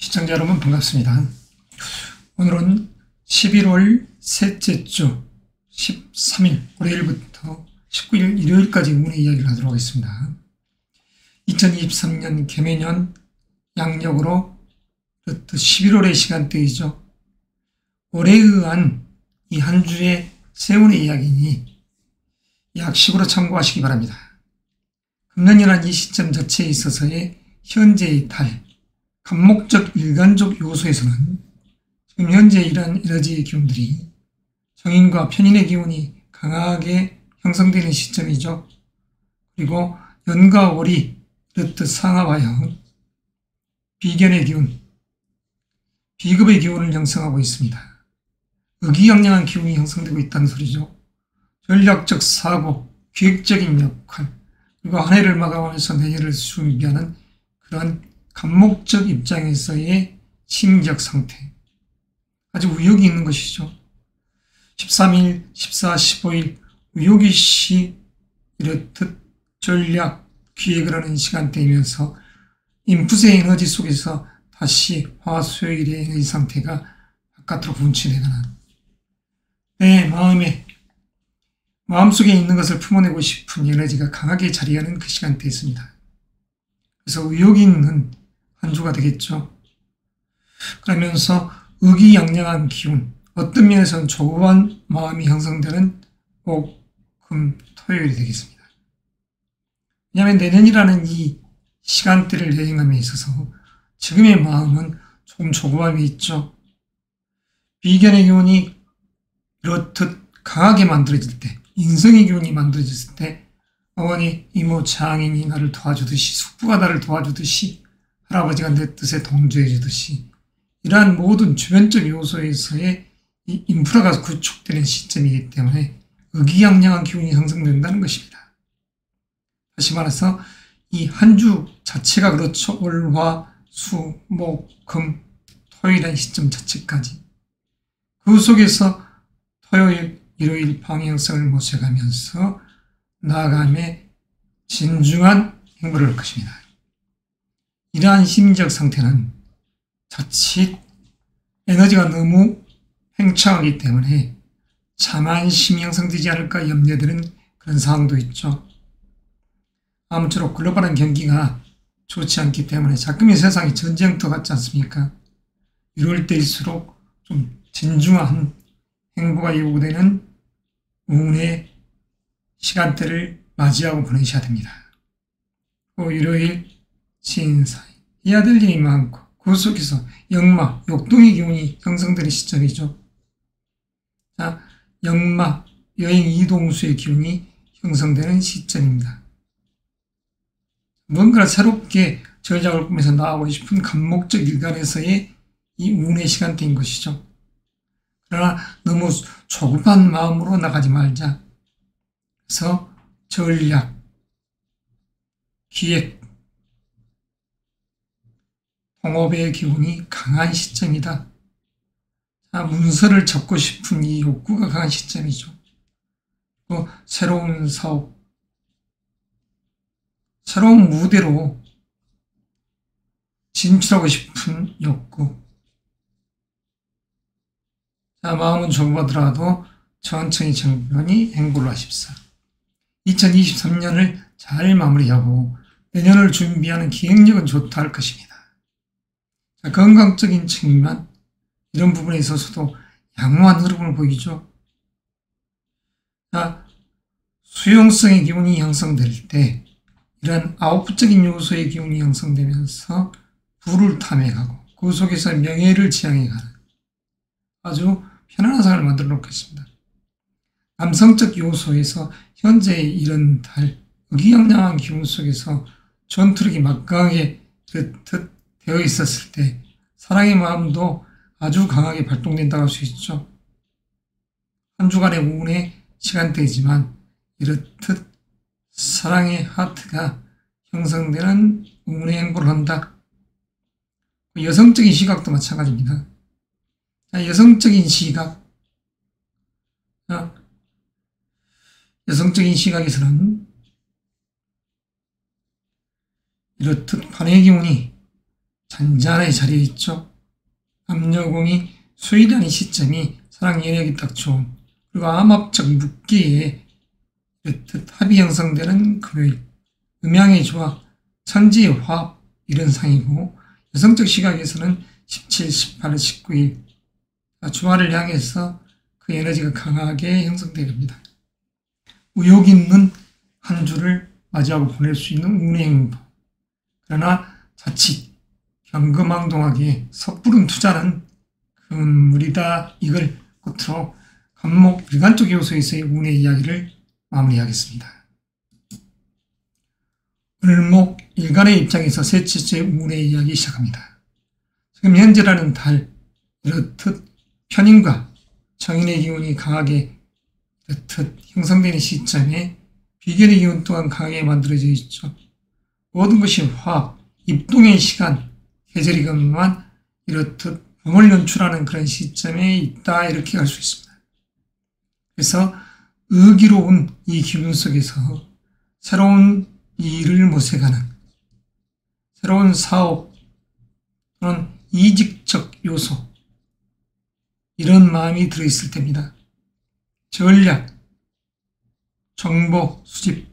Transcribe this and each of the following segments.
시청자 여러분 반갑습니다. 오늘은 11월 셋째 주 13일 월요일부터 19일 일요일까지 운의 이야기를 하도록 하겠습니다. 2023년 개면년 양력으로 11월의 시간대이죠. 올해에 의한 이 한 주의 세운의 이야기니 약식으로 참고하시기 바랍니다. 금년이란 이 시점 자체에 있어서의 현재의 달, 간목적 일간적 요소에서는 지금 현재 이러한 에너지의 기운들이 정인과 편인의 기운이 강하게 형성되는 시점이죠. 그리고 연과 월이 이렇듯 상합하여 비견의 기운, 비급의 기운을 형성하고 있습니다. 의기양양한 기운이 형성되고 있다는 소리죠. 전략적 사고, 기획적인 역할, 그리고 한 해를 마감하면서 내년을 준비하는 그런 간목적 입장에서의 심리적 상태, 아주 의욕이 있는 것이죠. 13일, 14, 15일 의욕이시 이렇듯 전략, 기획을 하는 시간대이면서 인풋의 에너지 속에서 다시 화수요일의 에너지 상태가 바깥으로 분출되가는 내 마음속에 있는 것을 품어내고 싶은 에너지가 강하게 자리하는 그 시간대에 있습니다. 그래서 의욕이 있는 한 주가 되겠죠. 그러면서 의기양양한 기운, 어떤 면에서는 조급한 마음이 형성되는 목, 금, 토요일이 되겠습니다. 왜냐하면 내년이라는 이 시간대를 여행함에 있어서 지금의 마음은 조금 조급함이 있죠. 비견의 기운이 이렇듯 강하게 만들어질 때, 인성의 기운이 만들어졌을 때 어머니, 이모, 장인이 나를 도와주듯이, 숙부가 나를 도와주듯이, 할아버지가 내 뜻에 동조해 주듯이 이러한 모든 주변적 요소에서의 이 인프라가 구축되는 시점이기 때문에 의기양양한 기운이 형성된다는 것입니다. 다시 말해서 이 한 주 자체가 그렇죠. 월, 화, 수, 목, 금, 토요일이라는 시점 자체까지 그 속에서 토요일, 일요일 방향성을 모셔가면서 나아감에 진중한 행보를 할 것입니다. 이러한 심리적 상태는 자칫 에너지가 너무 팽창하기 때문에 자만심이 형성되지 않을까 염려되는 그런 상황도 있죠. 아무쪼록 글로벌한 경기가 좋지 않기 때문에 자꾸만 세상이 전쟁터 같지 않습니까? 이럴 때일수록 좀 진중한 행보가 요구되는 운의 시간대를 맞이하고 보내셔야 됩니다. 또 일요일 신사이 해야 될 일이 많고 그 속에서 역마, 역동의 기운이 형성되는 시점이죠. 자, 역마, 여행 이동수의 기운이 형성되는 시점입니다. 뭔가 새롭게 전략을 꾸면서 나아가고 싶은 간목적 일간에서의 이 운의 시간대인 것이죠. 그러나 너무 조급한 마음으로 나가지 말자. 그래서 전략, 기획, 통업의 기운이 강한 시점이다. 자, 문서를 접고 싶은 이 욕구가 강한 시점이죠. 또 새로운 사업, 새로운 무대로 진출하고 싶은 욕구. 자, 마음은 조급하더라도 천천히 행보를 하십사. 2023년을 잘 마무리하고 내년을 준비하는 기획력은 좋다 할 것입니다. 자, 건강적인 측면, 이런 부분에 있어서도 양호한 흐름을 보이죠. 자, 수용성의 기운이 형성될 때 이런 아웃풋적인 요소의 기운이 형성되면서 부를 탐해가고 그 속에서 명예를 지향해가는 아주 편안한 삶을 만들어 놓겠습니다. 남성적 요소에서 현재의 이런 달, 의기양양한 기운 속에서 전투력이 막강하게 그렇듯 되어 있었을 때 사랑의 마음도 아주 강하게 발동된다고 할 수 있죠. 한 주간의 운의 시간대이지만 이렇듯 사랑의 하트가 형성되는 운의 행보를 한다. 여성적인 시각도 마찬가지입니다. 여성적인 시각, 여성적인 시각에서는 이렇듯 관의 기운이 잔잔하게 자리에 있죠. 남녀공이 수일하는 시점이 사랑 연약이 딱 좋은, 그리고 암합적 묵기에 이렇듯 합이 형성되는 금요일, 음양의 조화, 천지의 화합 이런 상이고, 여성적 시각에서는 17, 18, 19일 주말을 향해서 그 에너지가 강하게 형성되어 갑니다. 의욕 있는 한 주를 맞이하고 보낼 수 있는 운의 행보. 그러나 자칫 경거망동하게 섣부른 투자는 금물이다. 이걸 끝으로 간목 일간적 요소에서의 운의 이야기를 마무리하겠습니다. 을목 일간의 입장에서 셋째 운의 이야기 시작합니다. 지금 현재라는 달, 이렇듯 편인과 정인의 기운이 강하게 이렇듯 형성되는 시점에 비견의 기운 또한 강하게 만들어져 있죠. 모든 것이 화합, 입동의 시간, 계절이건만 이렇듯 봄을 연출하는 그런 시점에 있다. 이렇게 갈 수 있습니다. 그래서 의기로운 이 기분 속에서 새로운 일을 모색하는, 새로운 사업 또는 이직적 요소, 이런 마음이 들어있을 때입니다. 전략, 정보, 수집,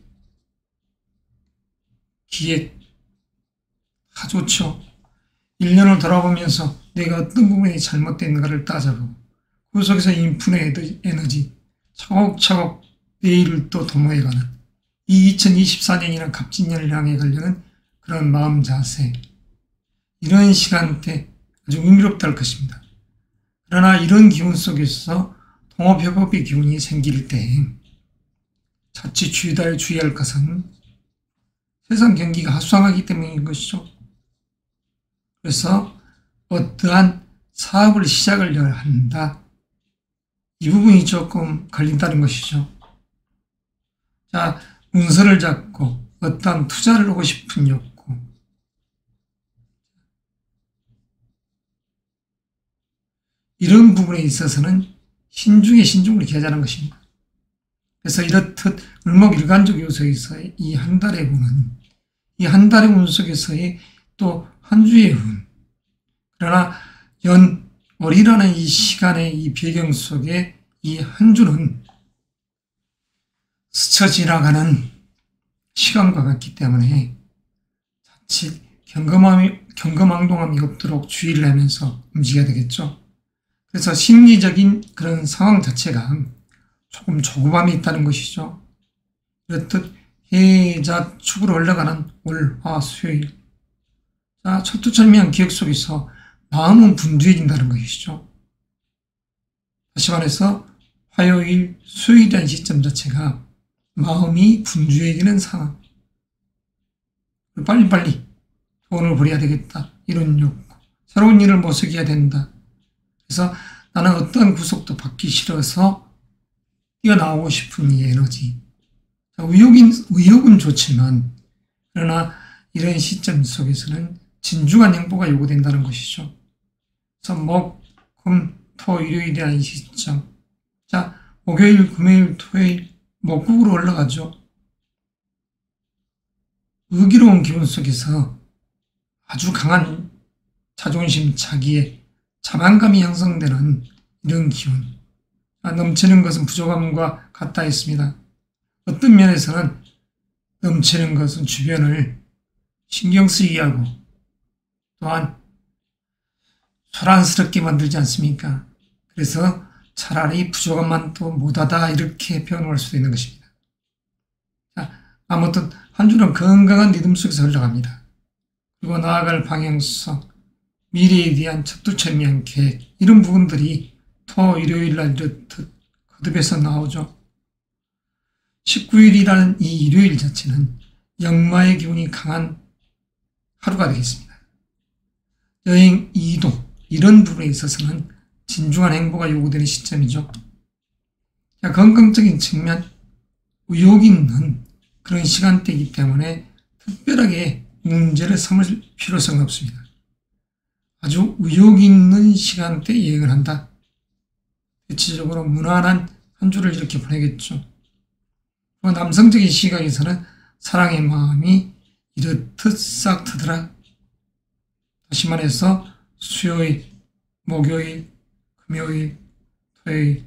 기획 다 좋죠. 1년을 돌아보면서 내가 어떤 부분이 잘못됐는가를 따져보고 그 속에서 인풋의 에너지 차곡차곡 내일을 또 도모해가는 이 2024년이나 갑진년을 향해 가려는 그런 마음 자세, 이런 시간대 아주 의미롭다 할 것입니다. 그러나 이런 기운 속에서 동업협업의 기운이 생길 때 자칫 주의할 것은 세상 경기가 하수상하기 때문인 것이죠. 그래서 어떠한 사업을 시작을 한다. 이 부분이 조금 걸린다는 것이죠. 자, 문서를 잡고 어떠한 투자를 하고 싶은 욕구, 이런 부분에 있어서는 신중에 신중을 기하자는 것입니다. 그래서 이렇듯 을목일간적 요소에서 이 한 달의 운은, 이 한 달의 운 속에서의 또 한 주의 운, 그러나 연월이라는 이 시간의 이 배경 속에 이 한 주는 스쳐 지나가는 시간과 같기 때문에 자칫 경거망동함이 없도록 주의를 하면서 움직여야 되겠죠. 그래서 심리적인 그런 상황 자체가 조금 조급함이 있다는 것이죠. 이렇듯 해자 축으로 흘러가는 월, 화, 수요일. 자, 철두철미한 기억 속에서 마음은 분주해진다는 것이죠. 다시 말해서 화요일, 수요일이라는 시점 자체가 마음이 분주해지는 상황. 빨리빨리 돈을 벌여야 되겠다. 이런 욕구. 새로운 일을 모색해야 된다. 그래서 나는 어떤 구속도 받기 싫어서 뛰어나오고 싶은 이 에너지. 의욕은 좋지만, 그러나 이런 시점 속에서는 진중한 행보가 요구된다는 것이죠. 그래서 목, 금, 토, 일요일이라는 시점. 자, 목요일, 금요일, 토요일, 목국으로 올라가죠. 의기로운 기분 속에서 아주 강한 자존심, 자기의 자만감이 형성되는 이런 기운. 넘치는 것은 부족함과 같다 했습니다. 어떤 면에서는 넘치는 것은 주변을 신경 쓰이게 하고 또한 소란스럽게 만들지 않습니까? 그래서 차라리 부족함만 또 못하다 이렇게 표현할 수도 있는 것입니다. 자, 아무튼 한 주는 건강한 리듬 속에서 흘러갑니다. 그리고 나아갈 방향성, 미래에 대한 철두철미한 계획, 이런 부분들이 토, 일요일날 이렇듯 거듭해서 나오죠. 19일이라는 이 일요일 자체는 역마의 기운이 강한 하루가 되겠습니다. 여행, 이동, 이런 부분에 있어서는 진중한 행보가 요구되는 시점이죠. 자, 건강적인 측면, 의욕이 있는 그런 시간대이기 때문에 특별하게 문제를 삼을 필요성은 없습니다. 아주 의욕이 있는 시간대에 여행을 한다. 대체적으로 무난한 한 주를 이렇게 보내겠죠. 그리고 남성적인 시각에서는 사랑의 마음이 이렇듯 싹 트더라. 다시 말해서 수요일, 목요일, 금요일, 토요일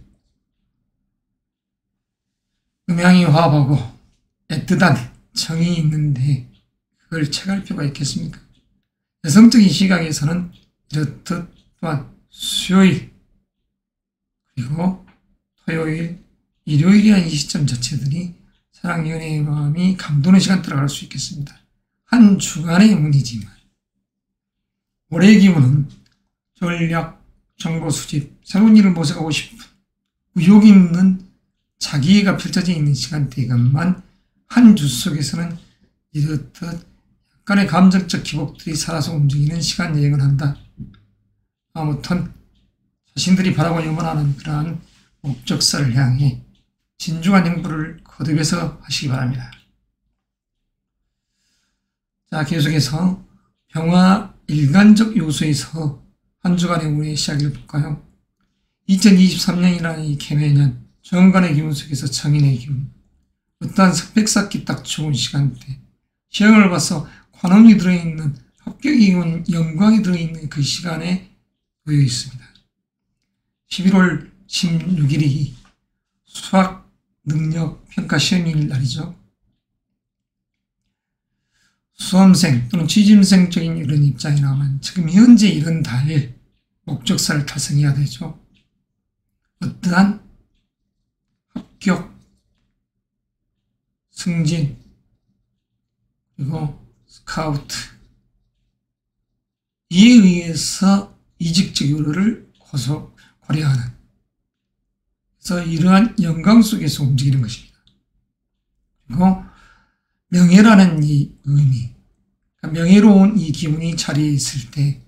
음양이 화합하고 애틋한 정이 있는데 그걸 체할 필요가 있겠습니까? 여성적인 시각에서는 이렇듯 또한 수요일 그리고 토요일, 일요일이라는 이 시점 자체들이 사랑, 연애의 마음이 감도는 시간대로 갈 수 있겠습니다. 한 주간의 운이지만 올해의 기운은 전략, 정보 수집, 새로운 일을 모색하고 싶은 의욕 있는 자기애가 펼쳐져 있는 시간대이건만 한 주 속에서는 이렇듯 약간의 감정적 기복들이 살아서 움직이는 시간 여행을 한다. 아무튼 자신들이 바라고 염원하는 그러한 목적사를 향해 진중한 행보를 거듭해서 하시기 바랍니다. 자, 계속해서 병화 일간적 요소에서 한 주간의 운의 시작을 볼까요? 2023년이라는 이 개매년 정관의 기운 속에서 정인의 기운, 어떠한 스펙 쌓기 딱 좋은 시간대, 시험을 봐서 관운이 들어있는 합격의 기운, 영광이 들어있는 그 시간에 놓여 있습니다. 11월 16일이 수학 능력 평가 시험일 날이죠. 수험생 또는 취준생적인 이런 입장이라면 지금 현재 이런 달 목적사를 달성해야 되죠. 어떠한 합격, 승진, 그리고 스카우트 이에 의해서 이직적 요로를 고려하는, 그래서 이러한 영광 속에서 움직이는 것입니다. 그리고 명예라는 이 의미, 명예로운 이 기운이 자리에 있을 때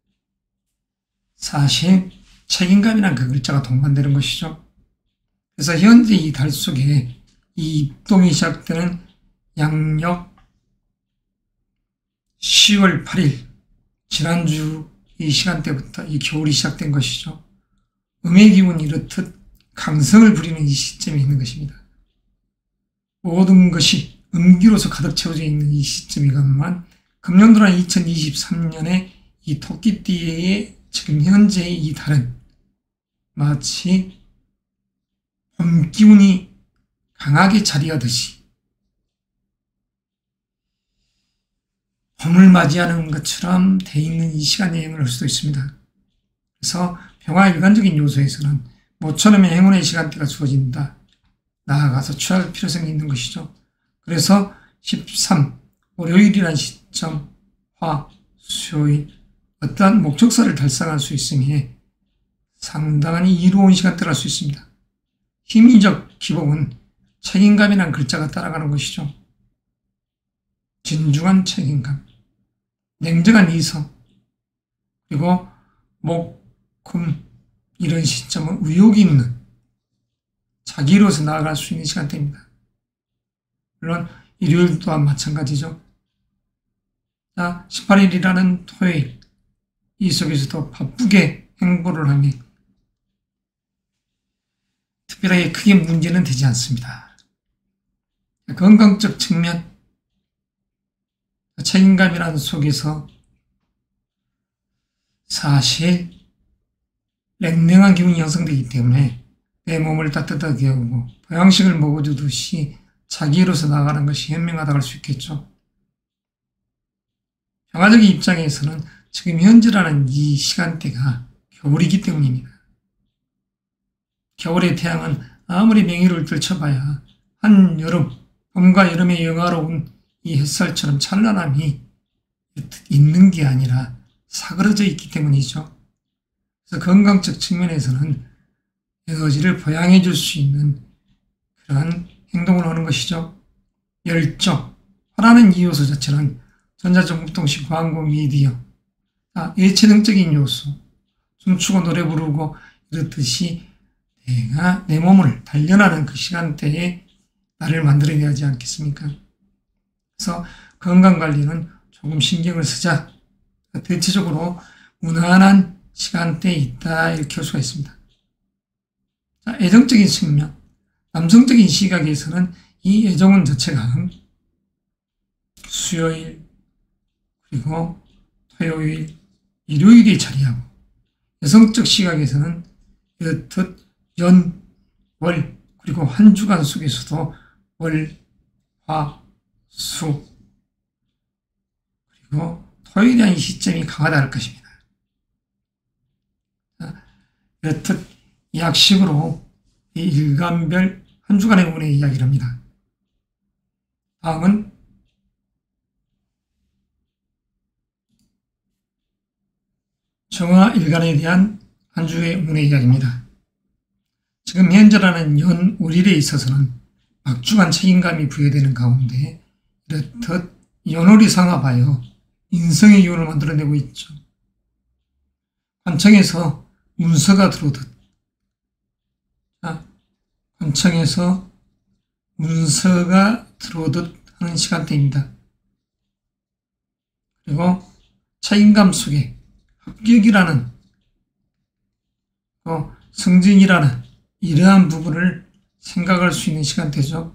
사실 책임감이란 그 글자가 동반되는 것이죠. 그래서 현재 이 달 속에 이 입동이 시작되는 양력 10월 8일 지난주 이 시간대부터 이 겨울이 시작된 것이죠. 음의 기운이 이렇듯 강성을 부리는 이 시점이 있는 것입니다. 모든 것이 음기로서 가득 채워져 있는 이 시점이건만 금년도란 2023년에 이 토끼띠의 지금 현재의 이 달은 마치 봄 기운이 강하게 자리하듯이 봄을 맞이하는 것처럼 돼 있는 이 시간 여행을 할 수도 있습니다. 그래서 병화 일간적인 요소에서는 모처럼의 행운의 시간대가 주어진다. 나아가서 취할 필요성이 있는 것이죠. 그래서 13, 월요일이라는 시점, 화, 수요일 어떠한 목적사를 달성할 수 있으니 상당히 이로운 시간대를 할 수 있습니다. 힘의적 기복은 책임감이라는 글자가 따라가는 것이죠. 진중한 책임감, 냉정한 이성, 그리고 목, 금 이런 시점은 의욕이 있는 자기로서 나아갈 수 있는 시간대입니다. 물론 일요일 또한 마찬가지죠. 자, 18일이라는 토요일 이 속에서도 바쁘게 행보를 하며 특별하게 크게 문제는 되지 않습니다. 건강적 측면, 책임감이라는 속에서 사실 냉랭한 기운이 형성되기 때문에 내 몸을 따뜻하게 하고 보양식을 먹어주듯이 자기로서 나가는 것이 현명하다고 할 수 있겠죠. 평화적인 입장에서는 지금 현재라는 이 시간대가 겨울이기 때문입니다. 겨울의 태양은 아무리 명의를 떨쳐봐야 한여름, 봄과 여름의 영화로운 이 햇살처럼 찬란함이 있는 게 아니라 사그러져 있기 때문이죠. 그래서 건강적 측면에서는 에너지를 보양해 줄 수 있는 그러한 행동을 하는 것이죠. 열정, 화라는 이 요소 자체는 전자전극동시 광고 미디어, 예체능적인 요소, 춤추고 노래 부르고 이렇듯이 내가 내 몸을 단련하는 그 시간대에 나를 만들어야 하지 않겠습니까? 그래서 건강관리는 조금 신경을 쓰자. 대체적으로 무난한 시간대에 있다 이렇게 할 수가 있습니다. 자, 애정적인 측면, 남성적인 시각에서는 이 애정은 자체가 수요일 그리고 토요일, 일요일에 자리하고, 여성적 시각에서는 이렇듯 연, 월, 그리고 한 주간 속에서도 월, 화, 수, 그리고 토요일이라는 시점이 강하다 할 것입니다. 이렇듯 약식으로 이 일간별 한 주간의 운의 이야기를 합니다. 다음은 정화 일간에 대한 한 주의 운의 이야기입니다. 지금 현재라는 연월일에 있어서는 막중한 책임감이 부여되는 가운데 이렇듯 연월이 상합하여 인성의 기운을 만들어내고 있죠. 관청에서 문서가 들어오듯, 관청에서 문서가 들어오듯 하는 시간대입니다. 그리고 책임감 속에 합격이라는 승진이라는 이러한 부분을 생각할 수 있는 시간대죠.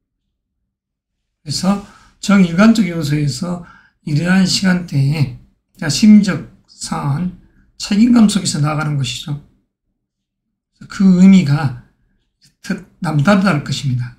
그래서 정일관적 요소에서 이러한 시간대에 심적 상한 책임감 속에서 나아가는 것이죠. 그 의미가 남다르다 할 것입니다.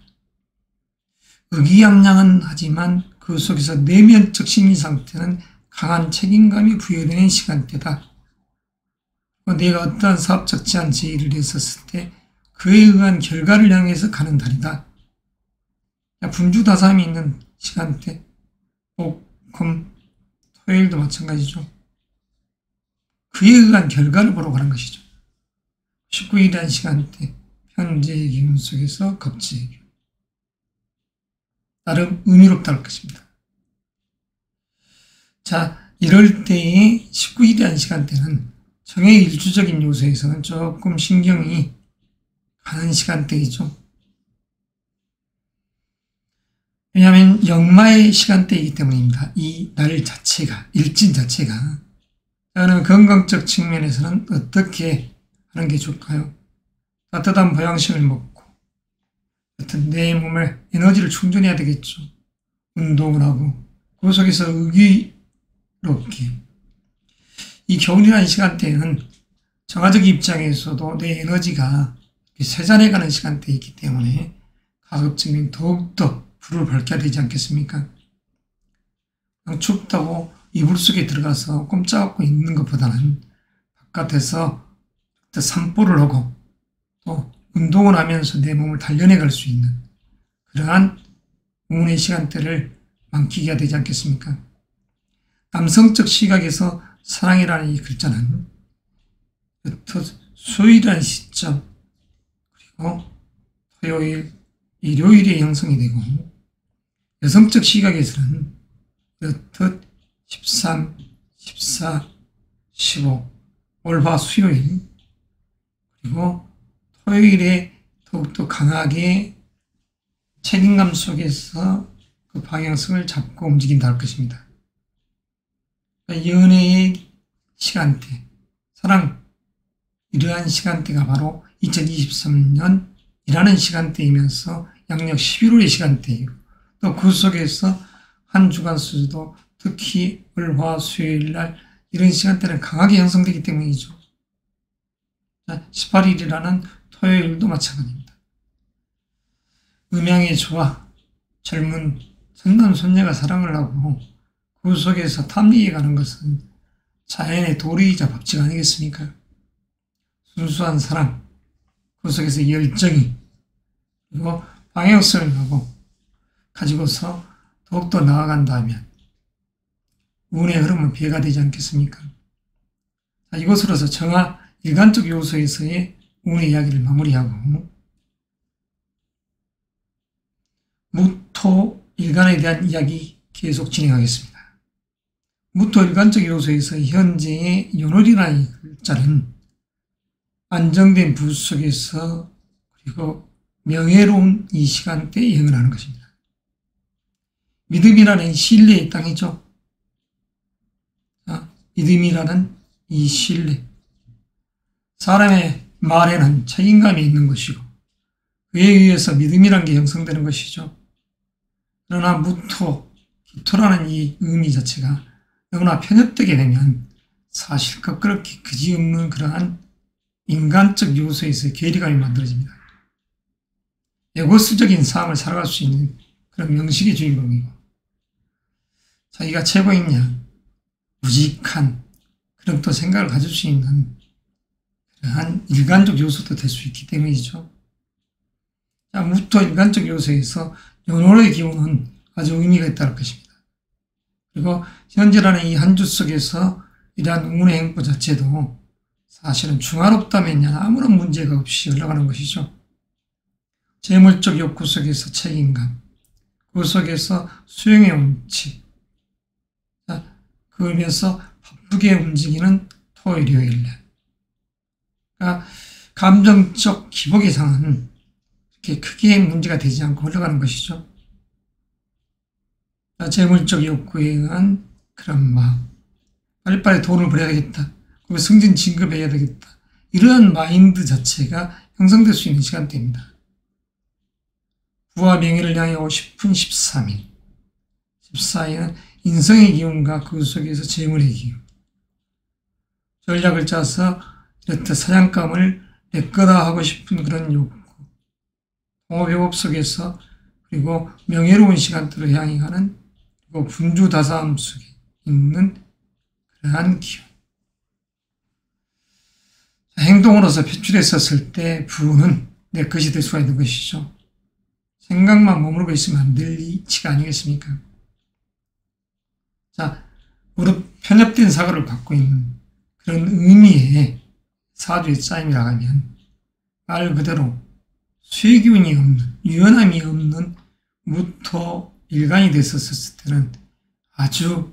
의기양양은 하지만 그 속에서 내면적 심리 상태는 강한 책임감이 부여되는 시간대다. 내가 어떠한 사업적 제안 제의를 했었을 때 그에 의한 결과를 향해서 가는 달이다. 분주다삼이 있는 시간대, 목, 금, 토요일도 마찬가지죠. 그에 의한 결과를 보러 가는 것이죠. 19일이라는 시간대, 현재의 기운 속에서 겁재의 기운. 나름 의미롭다 할 것입니다. 자, 이럴 때의 19일이라는 시간대는 정의 일주적인 요소에서는 조금 신경이 가는 시간대이죠. 왜냐하면 역마의 시간대이기 때문입니다. 이 날 자체가, 일진 자체가. 그러면 건강적 측면에서는 어떻게 하는 게 좋을까요? 따뜻한 보양식을 먹고, 하여튼 내 몸에 에너지를 충전해야 되겠죠. 운동을 하고, 그 속에서 의기롭게. 이 겨울이라는 시간대에는 정화적 입장에서도 내 에너지가 쇠잔해가는 시간대이기 때문에 가급적이면 더욱더 불을 밝혀야 되지 않겠습니까? 춥다고 이불 속에 들어가서 꼼짝없고 있는 것보다는 바깥에서 산보를 하고 또 운동을 하면서 내 몸을 단련해 갈 수 있는 그러한 운의 시간대를 만끽해야 되지 않겠습니까? 남성적 시각에서 사랑이라는 이 글자는 수요일이라는 시점, 그리고 토요일, 일요일에 형성이 되고, 여성적 시각에서는 이렇듯 13, 14, 15, 월화 수요일, 그리고 토요일에 더욱더 강하게 책임감 속에서 그 방향성을 잡고 움직인다 할 것입니다. 연애의 시간대, 사랑, 이러한 시간대가 바로 2023년이라는 시간대이면서 양력 11월의 시간대이고, 또 그 속에서 한 주간 수도 특히 월화 수요일 날 이런 시간대는 강하게 형성되기 때문이죠. 18일이라는 토요일도 마찬가지입니다. 음양의 조화, 젊은 선남 손녀가 사랑을 하고 그 속에서 탐리에 가는 것은 자연의 도리이자 법칙 아니겠습니까? 순수한 사랑, 그 속에서 열정이, 그리고 방향성을 가지고서 더욱더 나아간다면 운의 흐름은 배가 되지 않겠습니까? 자, 이것으로서 정화 일간적 요소에서의 운의 이야기를 마무리하고 무토 일간에 대한 이야기 계속 진행하겠습니다. 무토 일간적 요소에서 현재의 연월이라는 글자는 안정된 부 속에서 그리고 명예로운 이 시간대에 영원하는 것입니다. 믿음이라는 신뢰의 땅이죠. 믿음이라는 이 신뢰. 사람의 말에는 책임감이 있는 것이고 그에 의해서 믿음이라는 게 형성되는 것이죠. 그러나 무토, 기토라는 이 의미 자체가 너무나 편협되게 되면 사실과 그렇게 그지없는 그러한 인간적 요소에서 괴리감이 만들어집니다. 에고스적인 삶을 살아갈 수 있는 그런 명식의 주인공이고, 자기가 최고이냐, 무직한 그런 또 생각을 가질 수 있는 그러한 일관적 요소도 될 수 있기 때문이죠. 자, 무토 일관적 요소에서 연월의 기운은 아주 의미가 있다는 것입니다. 그리고 현재라는 이 한 주 속에서 이러한 운의 행보 자체도 사실은 중화롭다면 아무런 문제가 없이 흘러가는 것이죠. 재물적 욕구 속에서 책임감, 그 속에서 수용의 운치, 그러면서 바쁘게 움직이는 토일, 요일. 그러니까 감정적 기복 이상은 이렇게 크게 문제가 되지 않고 흘러가는 것이죠. 재물적 욕구에 의한 그런 마음, 빨리빨리 돈을 벌어야 되겠다, 그리고 승진 진급해야 되겠다, 이러한 마인드 자체가 형성될 수 있는 시간대입니다. 부와 명예를 향해 50분 13일, 14일은 인성의 기운과 그 속에서 재물의 기운, 전략을 짜서 이렇듯 사냥감을 내 거다 하고 싶은 그런 욕구, 동업협업 속에서 그리고 명예로운 시간대로 향해 가는, 그리고 분주다사함 속에 있는 그러한 기운. 행동으로서 표출했었을 때 부는 내 것이 될 수가 있는 것이죠. 생각만 머무르고 있으면 안 될 이치가 아니겠습니까? 자, 무릇 편협된 사고를 갖고 있는 그런 의미의 사주의 짜임이라고 하면 말 그대로 수의기운이 없는, 유연함이 없는 무토 일간이 됐었을 때는 아주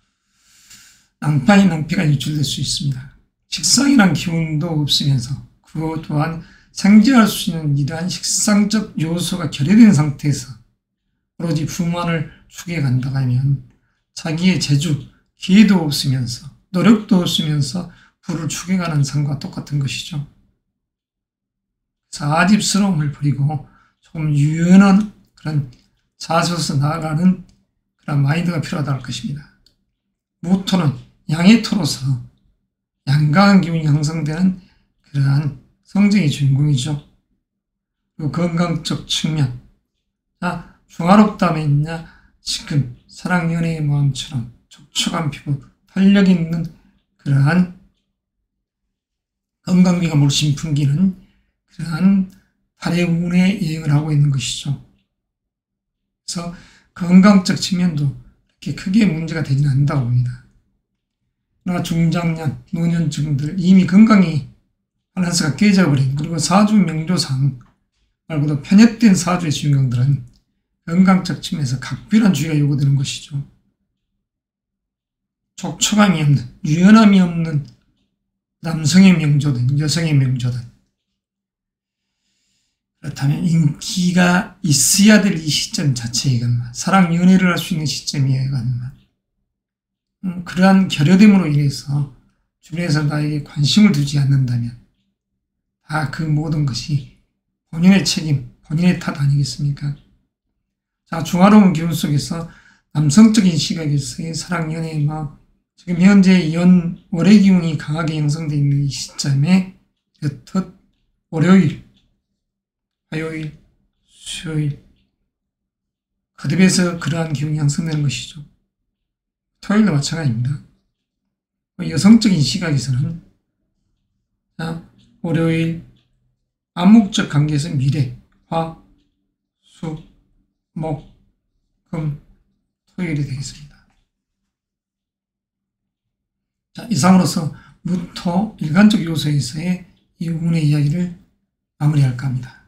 낭패가 유출될 수 있습니다. 식상이란 기운도 없으면서 그것 또한 생재할 수 있는 이러한 식상적 요소가 결여된 상태에서 오로지 부만을 추구해 간다고 하면 자기의 재주, 기회도 없으면서 노력도 없으면서 부를 추구해가는 삶과 똑같은 것이죠. 그래서 아집스러움을 버리고 조금 유연한 그런 자세로서 나아가는 그런 마인드가 필요하다는 것입니다. 무토는 양의 토로서 양강한 기운이 형성되는 그러한 성정의 주인공이죠. 그리고 건강적 측면, 중화롭다면야 지금 사랑 연애의 마음처럼 촉촉한 피부, 탄력 있는 그러한 건강미가 물씬 풍기는 그러한 달의 운의 여행을 하고 있는 것이죠. 그래서 건강적 측면도 이렇게 크게 문제가 되지는 않는다고 봅니다. 그러나 중장년, 노년층들 이미 건강이 밸런스가 깨져버린, 그리고 사주 명조상 말고도 편협된 사주의 주인공들은 건강적 측면에서 각별한 주의가 요구되는 것이죠. 촉촉함이 없는, 유연함이 없는 남성의 명조든 여성의 명조든, 그렇다면 인기가 있어야 될 이 시점 자체이건만, 사랑 연애를 할 수 있는 시점이건만, 그러한 결여됨으로 인해서 주변에서 나에게 관심을 두지 않는다면 다 그 모든 것이 본인의 책임, 본인의 탓 아니겠습니까? 자, 중화로운 기운 속에서 남성적인 시각에서의 사랑 연애의 마음, 지금 현재 월의 기운이 강하게 형성되어 있는 이 시점에 여튼 월요일, 화요일, 수요일 거듭해서 그러한 기운이 형성되는 것이죠. 토요일도 마찬가지입니다. 여성적인 시각에서는 월요일 암묵적 관계에서 미래, 화, 수, 목, 금, 토요일이 되겠습니다. 자, 이상으로서 무토 일간적 요소에서의 이 운의 이야기를 마무리할까 합니다.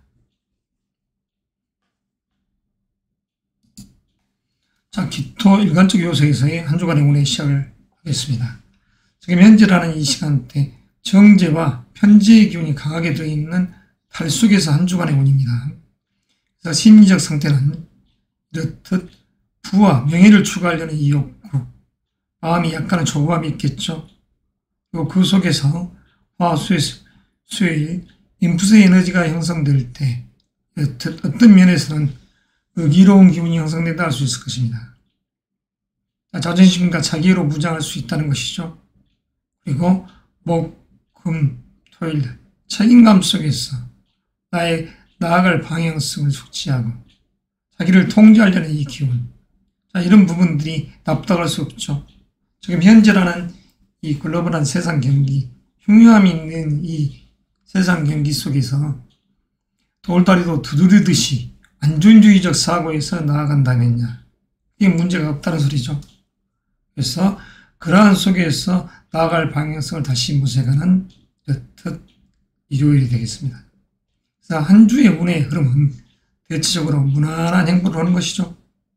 자, 기토 일간적 요소에서의 한 주간의 운의 시작을 하겠습니다. 지금 현재라는 이 시간대 정제와 편제의 기운이 강하게 들어있는 달 속에서 한 주간의 운입니다. 그래서 심리적 상태는 이렇듯 부와 명예를 추구하려는 이 욕구, 마음이 약간은 조급함이 있겠죠. 그리고 그 속에서 화, 수요일, 인풋의 에너지가 형성될 때 이렇듯 어떤 면에서는 의기로운 기운이 형성된다 할 수 있을 것입니다. 자존심과 자기애로 무장할 수 있다는 것이죠. 그리고 목, 금, 토일 책임감 속에서 나의 나아갈 방향성을 숙지하고 자기를 통제하려는 이 기운. 자, 이런 부분들이 납득할 수 없죠. 지금 현재라는 이 글로벌한 세상 경기, 흉흉함이 있는 이 세상 경기 속에서 돌다리도 두드리듯이 안전주의적 사고에서 나아간다면야 이게 문제가 없다는 소리죠. 그래서 그러한 속에서 나아갈 방향성을 다시 모색하는 이렇듯 일요일이 되겠습니다. 그래서 한 주의 운의 흐름은 대체적으로 무난한 행보를 하는 것이죠.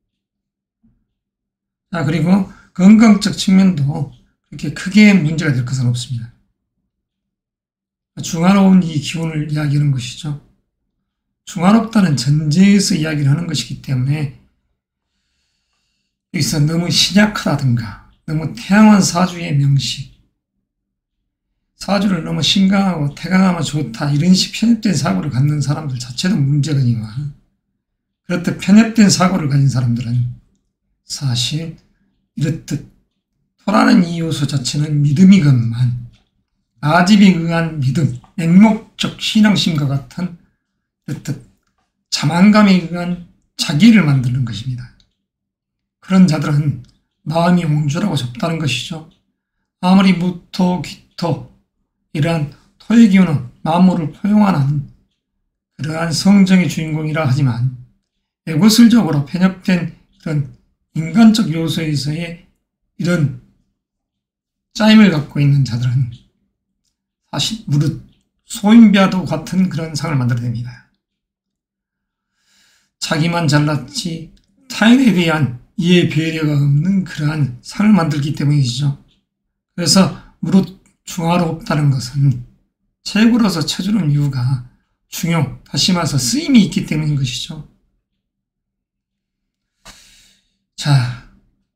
자, 그리고 건강적 측면도 그렇게 크게 문제가 될 것은 없습니다. 중화로운 이 기운을 이야기하는 것이죠. 중화롭다는 전제에서 이야기를 하는 것이기 때문에 여기서 너무 신약하다든가 너무 태양한 사주의 명식, 사주를 너무 신강하고 태강하면 좋다 이런 식 편협된 사고를 갖는 사람들 자체도 문제거니와 그렇듯 편협된 사고를 가진 사람들은 사실 이렇듯 토라는 이 요소 자체는 믿음이건만 아집에 의한 믿음, 맹목적 신앙심과 같은 이렇듯 자만감에 의한 자기를 만드는 것입니다. 그런 자들은 마음이 옹졸하고 좁다는 것이죠. 아무리 무토, 기토 이러한 토의 기운은 만물을 포용하는 그러한 성정의 주인공이라 하지만 에고슬적으로 편협된 그런 인간적 요소에서의 이런 짜임을 갖고 있는 자들은 사실 무릇 소인배와도 같은 그런 상을 만들어냅니다. 자기만 잘났지 타인에 대한 이해 배려가 없는 그러한 상을 만들기 때문이죠. 그래서 무릇 중화롭다는 것은 최고로서 쳐주는 이유가 중용, 다시 말해서 쓰임이 있기 때문인 것이죠. 자,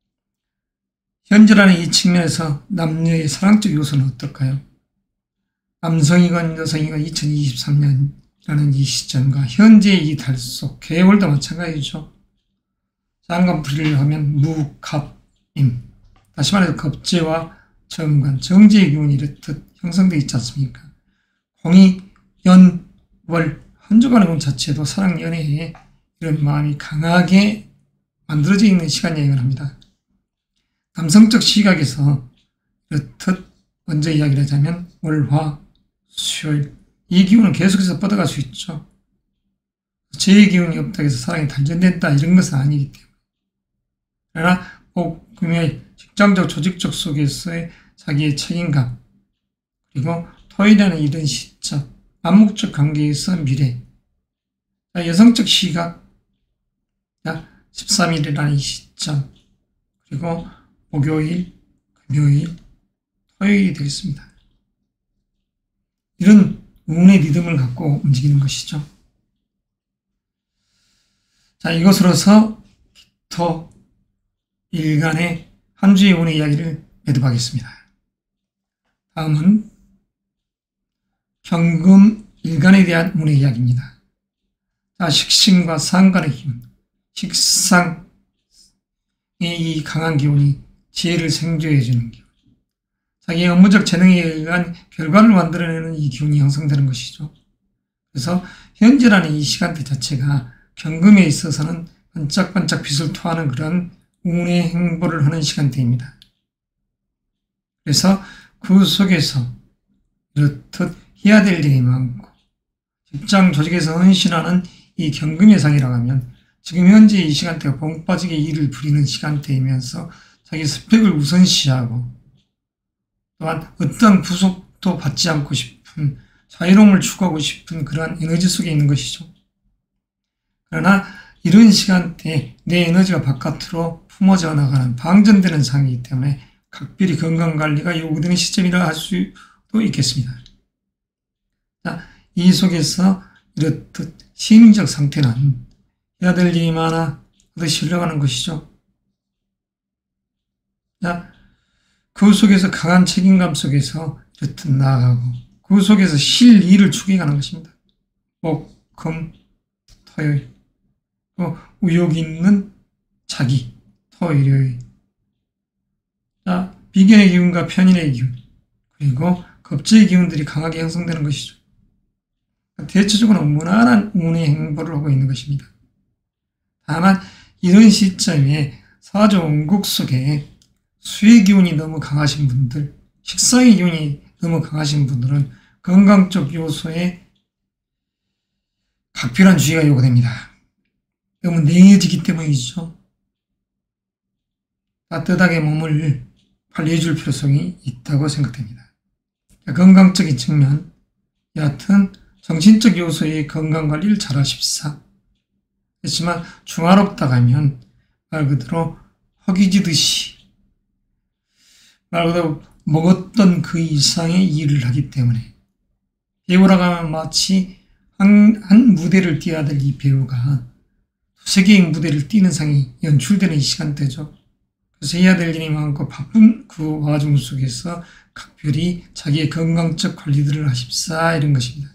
현재라는 이 측면에서 남녀의 사랑적 요소는 어떨까요? 남성이건 여성이건 2023년이라는 이 시점과 현재의 이 달 속 개월도 마찬가지죠. 쌍간풀이를 하면 무, 갑, 임. 다시 말해서 겁재와 정관, 정제의 기운이 이렇듯 형성되어 있지 않습니까? 공이, 연, 월, 한 주간의 운 자체도 사랑, 연애에 이런 마음이 강하게 만들어져 있는 시간 여행을 합니다. 남성적 시각에서 이렇듯 먼저 이야기를 하자면 월, 화, 수요일 이 기운은 계속해서 뻗어갈 수 있죠. 재의 기운이 없다고 해서 사랑이 단절된다 이런 것은 아니기 때문에. 그러나 목, 금요일 직장적 조직적 속에서의 자기의 책임감 그리고 토일이라는 이런 시점 암묵적 관계에서 미래 여성적 시각 13일이라는 이 시점 그리고 목요일, 금요일, 토요일이 되겠습니다. 이런 운의 리듬을 갖고 움직이는 것이죠. 자, 이것으로서 기토 일간의 한 주의 운의 이야기를 매듭하겠습니다. 다음은 경금 일간에 대한 운의 이야기입니다. 자, 식신과 상간의 기운, 식상의 이 강한 기운이 지혜를 생조해주는 기운, 자기의 업무적 재능에 의한 결과를 만들어내는 이 기운이 형성되는 것이죠. 그래서 현재라는 이 시간대 자체가 경금에 있어서는 반짝반짝 빛을 토하는 그런 운의 행보를 하는 시간대입니다. 그래서 그 속에서 이렇듯 해야 될 일이 많고 직장 조직에서 헌신하는 이 경금의 상이라고 하면 지금 현재 이 시간대가 봉 빠지게 일을 부리는 시간대이면서 자기 스펙을 우선시하고 또한 어떤 구속도 받지 않고 싶은 자유로움을 추구하고 싶은 그러한 에너지 속에 있는 것이죠. 그러나 이런 시간대에 내 에너지가 바깥으로 품어져 나가는 방전되는 상이기 때문에 각별히 건강관리가 요구되는 시점이라 할 수도 있겠습니다. 자, 이 속에서 이렇듯 심리적 상태는 해야 될 일이 많아 하듯이 흘러가는 것이죠. 자, 그 속에서 강한 책임감 속에서 이렇듯 나아가고 그 속에서 실일을 추구해가는 것입니다. 목, 금, 토요일 또 의욕 있는 자기, 토, 일요일 자, 비견의 기운과 편인의 기운 그리고 겁제의 기운들이 강하게 형성되는 것이죠. 대체적으로 무난한 운의 행보를 하고 있는 것입니다. 다만 이런 시점에 사주 원국 속에 수의 기운이 너무 강하신 분들, 식상의 기운이 너무 강하신 분들은 건강 쪽 요소에 각별한 주의가 요구됩니다. 너무 냉해지기 때문이죠. 따뜻하게 몸을 관리해줄 필요성이 있다고 생각됩니다. 건강적인 측면, 여하튼 정신적 요소의 건강관리를 잘 하십사. 그렇지만 중화롭다 가면 말 그대로 허기지듯이 말 그대로 먹었던 그 이상의 일을 하기 때문에 배우라고 하면 마치 한 무대를 띄어야 될 이 배우가 두세 개의 무대를 띄는 상이 연출되는 시간대죠. 그래서 해야 될 일이 많고 바쁜 그 와중 속에서 각별히 자기의 건강적 관리들을 하십사 이런 것입니다.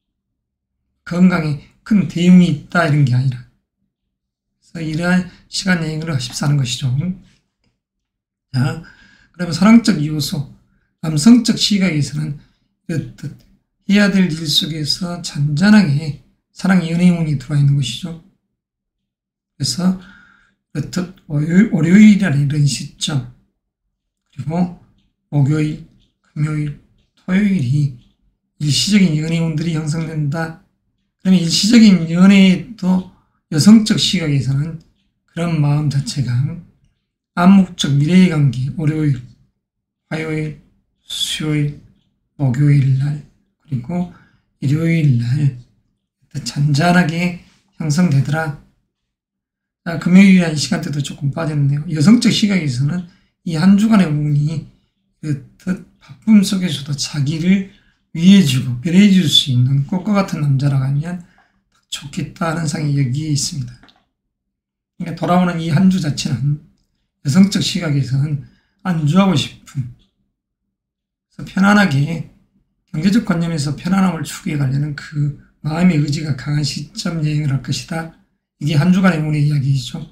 건강에 큰 대응이 있다 이런 게 아니라 그래서 이러한 시간 여행을 하십사는 것이죠. 자, 그러면 사랑적 요소, 남성적 시각에서는 이렇듯 해야 될 일 속에서 잔잔하게 사랑 연애운이 들어와 있는 것이죠. 그래서 그렇듯 월요일이라는 이런 시점, 그리고 목요일, 금요일, 토요일이 일시적인 연애운들이 형성된다. 그러면 일시적인 연애에도 여성적 시각에서는 그런 마음 자체가 암묵적 미래의 관계, 월요일, 화요일, 수요일, 목요일 날, 그리고 일요일 날 잔잔하게 형성되더라. 자, 금요일이라는 시간대도 조금 빠졌네요. 여성적 시각에서는 이 한 주간의 운이 그렇듯 바쁨 속에서도 자기를 위해주고 배려해줄 수 있는 꽃과 같은 남자라고 하면 좋겠다 하는 상이 여기에 있습니다. 그러니까 돌아오는 이 한 주 자체는 여성적 시각에서는 안주하고 싶음, 그래서 편안하게 경제적 관념에서 편안함을 추구해 가려는 그 마음의 의지가 강한 시점 여행을 할 것이다. 이게 한 주간의 운의 이야기이죠.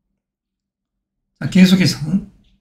자, 계속해서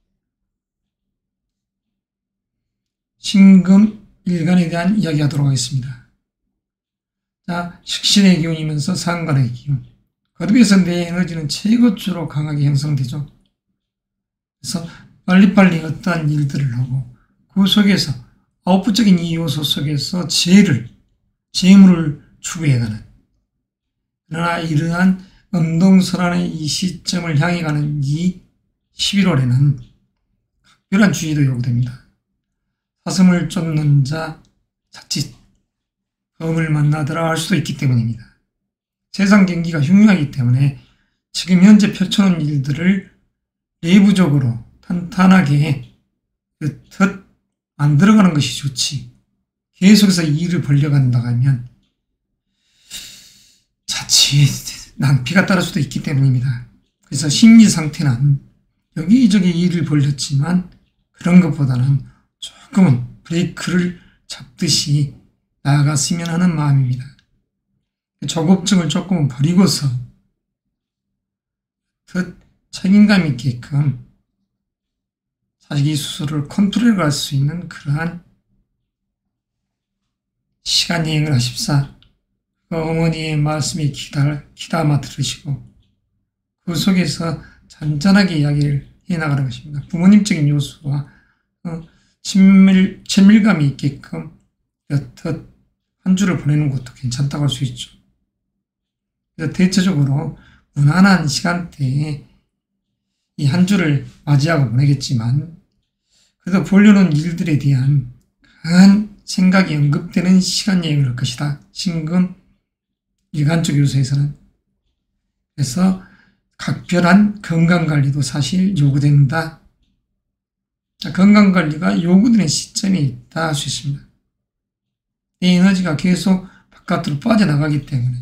신금 일간에 대한 이야기 하도록 하겠습니다. 자, 식신의 기운이면서 상관의 기운. 거듭에서 내 에너지는 최고조로 강하게 형성되죠. 그래서 빨리빨리 어떠한 일들을 하고 그 속에서 아웃풋적인 이 요소 속에서 재물을 추구해가는, 그러나 이러한 음동설한의 이 시점을 향해 가는 이 11월에는 각별한 주의도 요구됩니다. 사슴을 쫓는 자 자칫 범을 만나더라 할 수도 있기 때문입니다. 세상 경기가 흉흉하기 때문에 지금 현재 펼쳐놓은 일들을 내부적으로 탄탄하게 만들어가는 것이 좋지, 계속해서 일을 벌려간다고 하면 자칫 낭피가 따를 수도 있기 때문입니다. 그래서 심리 상태는 여기저기 일을 벌렸지만 그런 것보다는 조금은 브레이크를 잡듯이 나아갔으면 하는 마음입니다. 조급증을 조금은 버리고서 책임감 있게끔 자기 스스로를 컨트롤해 갈 수 있는 그러한 시간 여행을 하십사. 그 어머니의 말씀에 귀담아 들으시고 그 속에서 잔잔하게 이야기를 해나가는 것입니다. 부모님적인 요소와 친밀감이 있게끔 여튼 한 주를 보내는 것도 괜찮다고 할 수 있죠. 그래서 대체적으로 무난한 시간대에 이 한 주를 맞이하고 보내겠지만 그래도 보려는 일들에 대한 강한 생각이 언급되는 시간 여행을 할 것이다. 신금 일간적 요소에서는. 그래서 각별한 건강관리도 사실 요구된다. 건강관리가 요구되는 시점에 있다 할 수 있습니다. 이 에너지가 계속 바깥으로 빠져나가기 때문에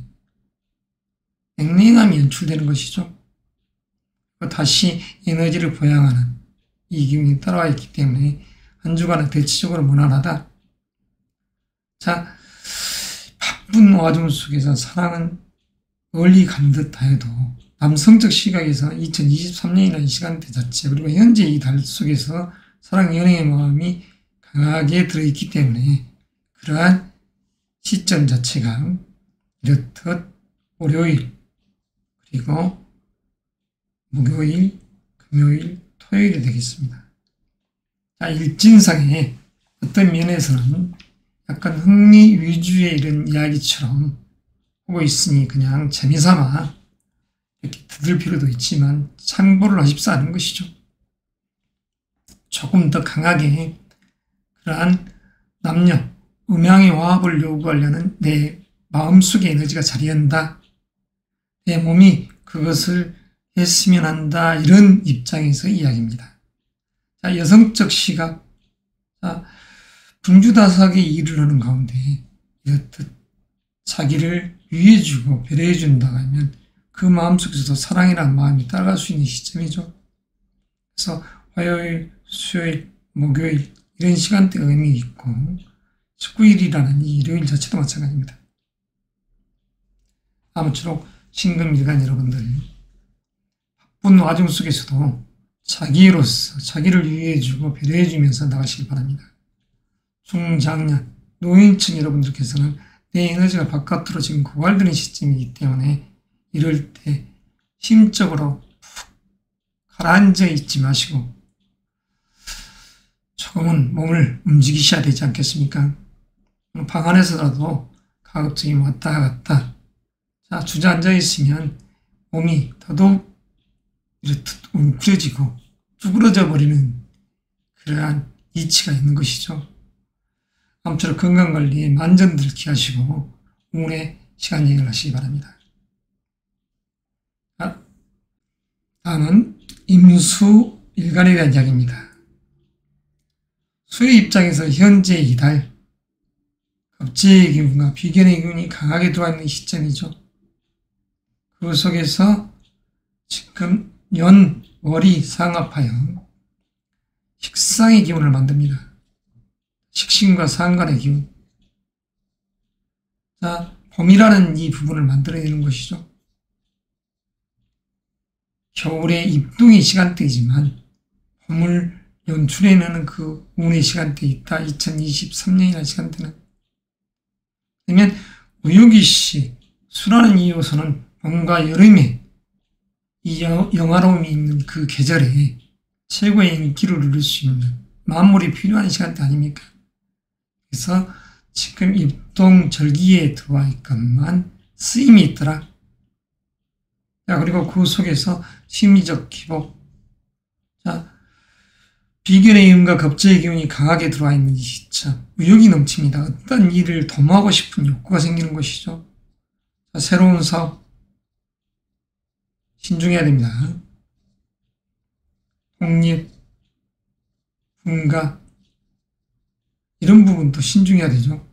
냉랭함이 연출되는 것이죠. 다시 에너지를 보양하는 이 기운이 따라와 있기 때문에 한 주간은 대체적으로 무난하다. 자, 바쁜 와중 속에서 사랑은 멀리 간 듯 하여도 남성적 시각에서 2023년이라는 시간대 자체, 그리고 현재 이 달 속에서 사랑 연애의 마음이 강하게 들어있기 때문에 그러한 시점 자체가 이렇듯 월요일 그리고 목요일, 금요일, 토요일이 되겠습니다. 자, 일진상의 어떤 면에서는 약간 흥미 위주의 이런 이야기처럼 하고 있으니 그냥 재미삼아 이렇게 들을 필요도 있지만 참고를 하십사 하는 것이죠. 조금 더 강하게 그러한 남녀, 음양의 화합을 요구하려는 내 마음속의 에너지가 자리한다. 내 몸이 그것을 했으면 한다. 이런 입장에서 이야기입니다. 자, 여성적 시각. 자, 분주다사하게 일을 하는 가운데 이렇듯 자기를 위해주고 배려해준다고 하면 그 마음속에서도 사랑이라는 마음이 따라갈 수 있는 시점이죠. 그래서 화요일, 수요일, 목요일 이런 시간대가 의미 있고 19일이라는 이 일요일 자체도 마찬가지입니다. 아무쪼록 신금일간 여러분들 바쁜 와중 속에서도 자기로서 자기를 위해주고 배려해주면서 나가시길 바랍니다. 중장년, 노인층 여러분들께서는 내 에너지가 바깥으로 지금 고갈되는 시점이기 때문에 이럴 때 심적으로 푹 가라앉아 있지 마시고 조금은 몸을 움직이셔야 되지 않겠습니까? 방 안에서라도 가급적이면 왔다 갔다. 자, 주저앉아 있으면 몸이 더더욱 이렇듯 웅크려지고 쭈그러져 버리는 그러한 이치가 있는 것이죠. 아무쪼록 건강관리에 만전들 기하시고 운의 시간 여행을 하시기 바랍니다. 다음은 임수 일간에 대한 이야기입니다. 수의 입장에서 현재 이달 겁재의 기운과 비견의 기운이 강하게 들어있는 시점이죠. 그 속에서 지금 연, 월이 상합하여 식상의 기운을 만듭니다. 식신과 상간의 기운. 자, 봄이라는 이 부분을 만들어내는 것이죠. 겨울의 입동의 시간대이지만 봄을 연출해내는 그 운의 시간대에 있다. 2023년이라는 시간대는. 그러면 우유기시, 수라는 이 요소는 봄과 여름에 이 영화로움이 있는 그 계절에 최고의 인기를 누릴 수 있는 만물이 필요한 시간대 아닙니까? 그래서 지금 입동절기에 들어와 있건만 쓰임이 있더라. 자, 그리고 그 속에서 심리적 기복. 자, 비견의 기운과 겁재의 기운이 강하게 들어와 있는 이 시점. 의욕이 넘칩니다. 어떤 일을 도모하고 싶은 욕구가 생기는 것이죠. 자, 새로운 사업. 신중해야 됩니다. 독립, 분가, 이런 부분도 신중해야 되죠.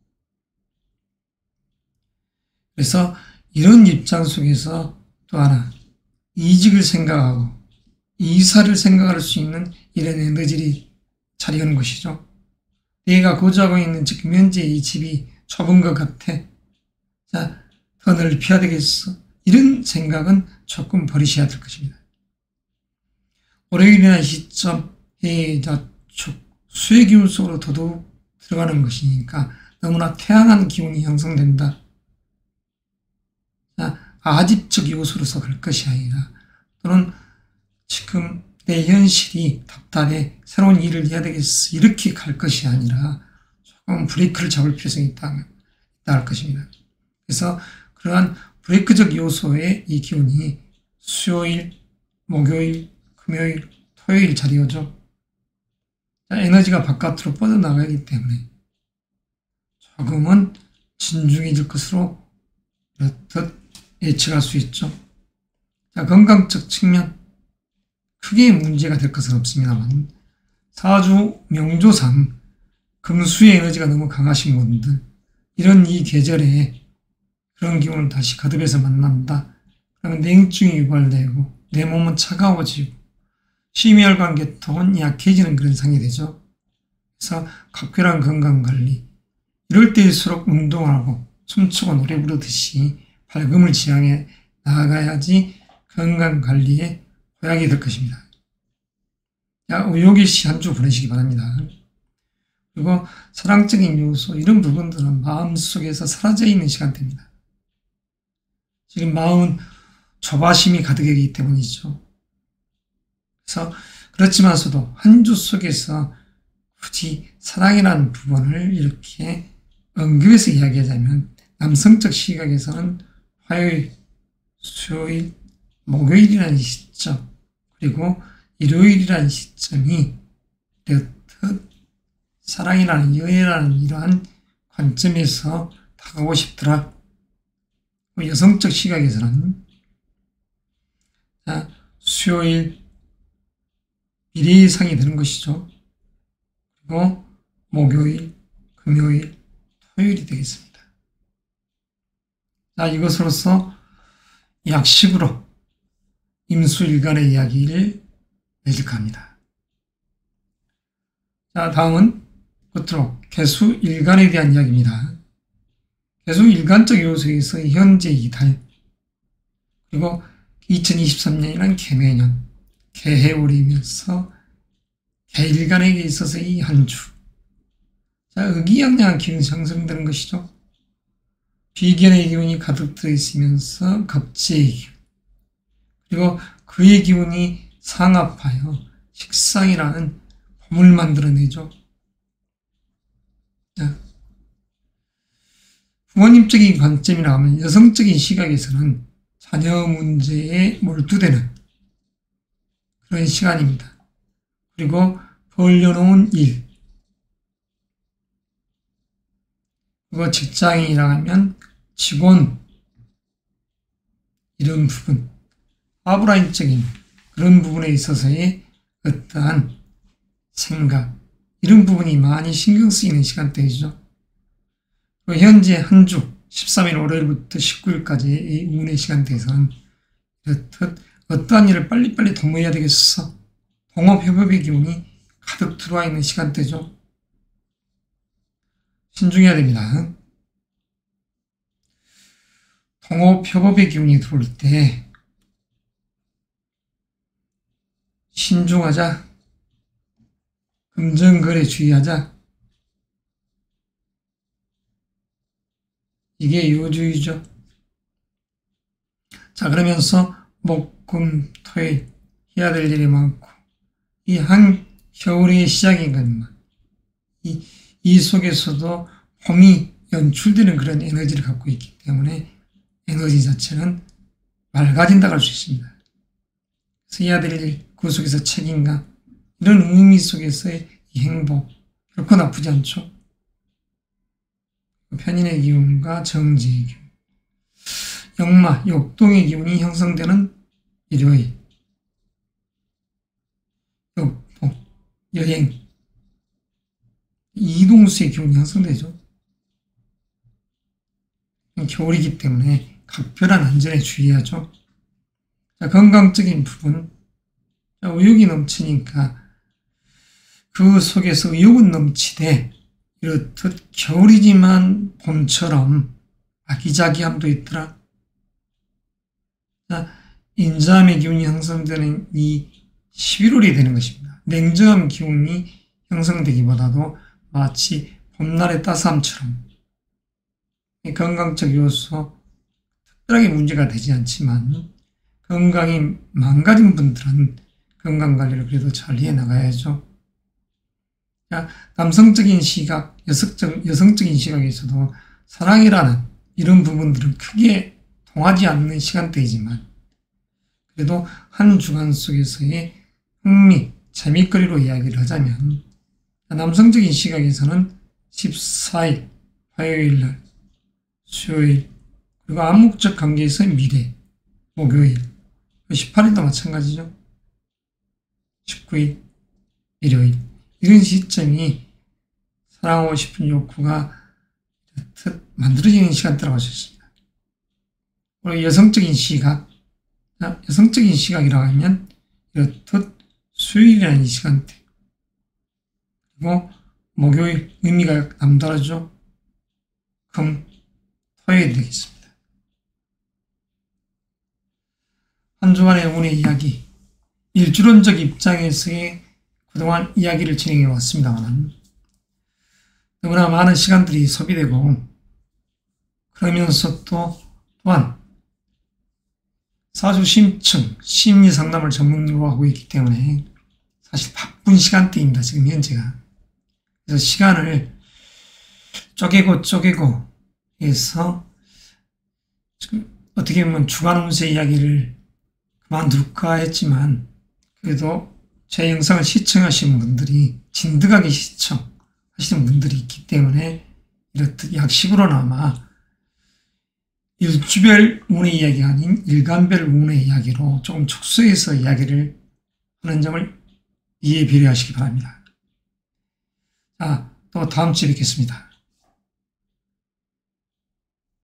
그래서 이런 입장 속에서 또 하나, 이직을 생각하고 이사를 생각할 수 있는 이런 에너지를 자리하는 것이죠. 내가 거주하고 있는 지금 현재 이 집이 좁은 것 같아. 자, 더 넓혀야 되겠어. 이런 생각은 조금 버리셔야 될 것입니다. 월요일이나 시점, 해자축, 수의 기운 속으로 더더욱 들어가는 것이니까 너무나 태양한 기운이 형성된다. 자, 아집적 요소로서 갈 것이 아니라 또는 지금 내 현실이 답답해 새로운 일을 해야 되겠어 이렇게 갈 것이 아니라 조금 브레이크를 잡을 필요성이 있다 할 것입니다. 그래서 그러한 브레이크적 요소의 이 기운이 수요일, 목요일, 금요일, 토요일 자리오죠. 에너지가 바깥으로 뻗어나가기 때문에 조금은 진중해질 것으로 이렇듯 예측할 수 있죠. 자, 건강적 측면 크게 문제가 될 것은 없습니다만 사주 명조상 금수의 에너지가 너무 강하신 분들 이런 이 계절에 그런 기운을 다시 거듭해서 만난다. 그러면 냉증이 유발되고 내 몸은 차가워지고 심혈관 계통은 약해지는 그런 상이 되죠. 그래서 각별한 건강관리 이럴 때일수록 운동하고 춤추고 노래 부르듯이 밝음을 지향해 나아가야지 건강관리에 보약이 될 것입니다. 자, 의욕일시 한 주 보내시기 바랍니다. 그리고 사랑적인 요소 이런 부분들은 마음속에서 사라져 있는 시간대입니다. 지금 마음은 조바심이 가득하기 때문이죠. 그래서 그렇지만서도 한 주 속에서 굳이 사랑이라는 부분을 이렇게 언급해서 이야기하자면 남성적 시각에서는 화요일, 수요일, 목요일이라는 시점 그리고 일요일이라는 시점이 이렇듯 사랑이라는 연애라는 이러한 관점에서 다가오고 싶더라. 여성적 시각에서는 수요일 미래의상이 되는 것이죠. 그리고 목요일, 금요일, 토요일이 되겠습니다. 자, 이것으로서 약식으로 임수일간의 이야기를 매직합니다. 자, 다음은 끝으로 개수일간에 대한 이야기입니다. 개수일간적 요소에서 현재 이달 그리고 2023년이란 개매년, 개해월이면서 개일간에게 있어서 이 한 주. 자, 의기양양한 기운이 상승되는 것이죠. 비견의 기운이 가득 들어있으면서 겁재의 기운. 그리고 그의 기운이 상합하여 식상이라는 봄을 만들어내죠. 자, 부모님적인 관점이라 하면 여성적인 시각에서는 자녀 문제에 몰두되는 그런 시간입니다. 그리고 벌려놓은 일, 그리고 직장인이라 하면 직원, 이런 부분, 아브라인적인 그런 부분에 있어서의 어떠한 생각, 이런 부분이 많이 신경 쓰이는 시간대이죠. 현재 한 주, 13일 월요일부터 19일까지의 이 운의 시간대에서는 이렇듯 어떠한 일을 빨리빨리 도모해야 되겠어. 동업협업의 기운이 가득 들어와 있는 시간대죠. 신중해야 됩니다. 동업협업의 기운이 들어올 때 신중하자, 금전거래 주의하자. 이게 요주의죠. 자, 그러면서 목, 금, 토일 해야 될 일이 많고 이 한 겨울의 시작인 것만 이 속에서도 봄이 연출되는 그런 에너지를 갖고 있기 때문에 에너지 자체는 맑아진다고 할 수 있습니다. 그래서 해야 될 일, 그 속에서 책임감, 이런 의미 속에서의 이 행복, 결코 나쁘지 않죠. 편인의 기운과 정지의 기운, 역마, 역동의 기운이 형성되는 일요일, 역동, 여행, 이동수의 기운이 형성되죠. 겨울이기 때문에 각별한 안전에 주의하죠. 자, 건강적인 부분, 자, 의욕이 넘치니까 그 속에서 의욕은 넘치되 이렇듯 겨울이지만 봄처럼 아기자기함도 있더라. 자, 인자함의 기운이 형성되는 이 11월이 되는 것입니다. 냉정한 기운이 형성되기보다도 마치 봄날의 따스함처럼 건강적 요소 특별하게 문제가 되지 않지만 건강이 망가진 분들은 건강관리를 그래도 잘 해나가야죠. 자, 남성적인 시각, 여성적인 시각에서도 사랑이라는 이런 부분들은 크게 통하지 않는 시간대이지만 그래도 한 주간 속에서의 흥미, 재미거리로 이야기를 하자면 남성적인 시각에서는 14일, 화요일날, 수요일, 그리고 암묵적 관계에서의 미래, 목요일, 18일도 마찬가지죠. 19일, 일요일. 이런 시점이 사랑하고 싶은 욕구가 만들어지는 시간대라고 할 수 있습니다. 그리고 여성적인 시각, 여성적인 시각이라고 하면 이렇듯 수요일이라는 이 시간대, 그리고 목요일 의미가 남다르죠. 금, 토요일이 되겠습니다. 한 주간의 운의 이야기, 일주론적 입장에서의 그동안 이야기를 진행해 왔습니다만 너무나 많은 시간들이 소비되고 그러면서 또한 사주 심층, 심리 상담을 전문으로 하고 있기 때문에 사실 바쁜 시간대입니다. 지금 현재가. 그래서 시간을 쪼개고 해서 지금 어떻게 보면 주간 운세 이야기를 그만둘까 했지만 그래도 제 영상을 시청하시는 분들이 진득하게 시청하시는 분들이 있기 때문에 이렇듯 약식으로나마 일주별 운의 이야기가 아닌 일간별 운의 이야기로 조금 축소해서 이야기를 하는 점을 이해 비례하시기 바랍니다. 자, 또 다음 주에 뵙겠습니다.